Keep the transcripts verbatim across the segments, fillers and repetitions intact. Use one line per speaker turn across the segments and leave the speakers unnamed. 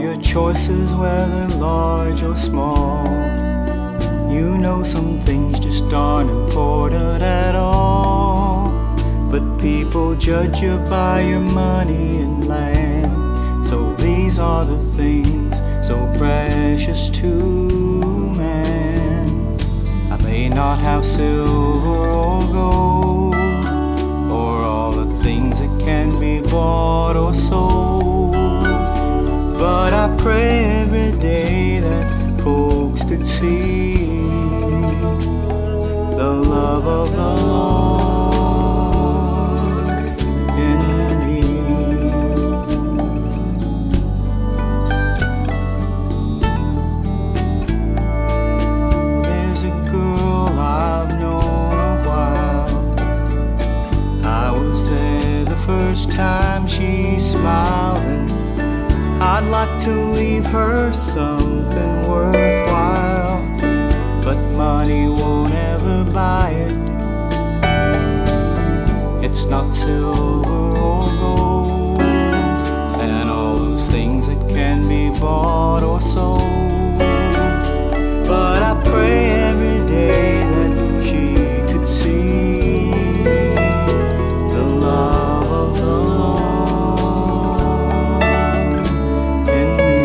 your choices, whether large or small. You know some things just aren't important at all, but people judge you by your money and land. So these are the things so precious to man. I may not have silver or gold, or all the things that can be bought or sold, but I pray every day that folks could see the love of the Lord in me. There's a girl I've known a while. I was there the first time she smiled, and I'd like to leave her something worthwhile, but money won't ever buy it. It's not silver or gold, and all those things that can be bought or sold, but I pray every day that she could see the love of the Lord in me.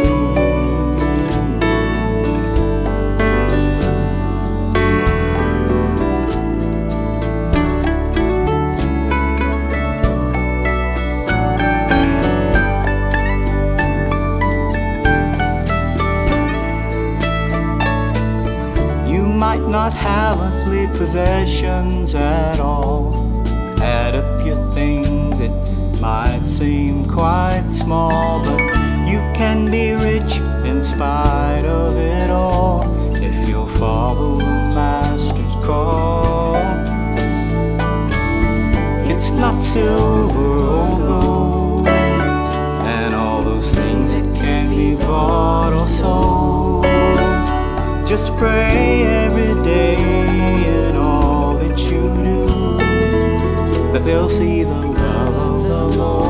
You might not have earthly possessions at all. Add up your things, it might seem quite small, but you can be rich in spite of it all if you'll follow the Master's call. It's not silver or gold, and all those things that can be bought or sold. Just pray every day in all that you do that they'll see the love of the Lord.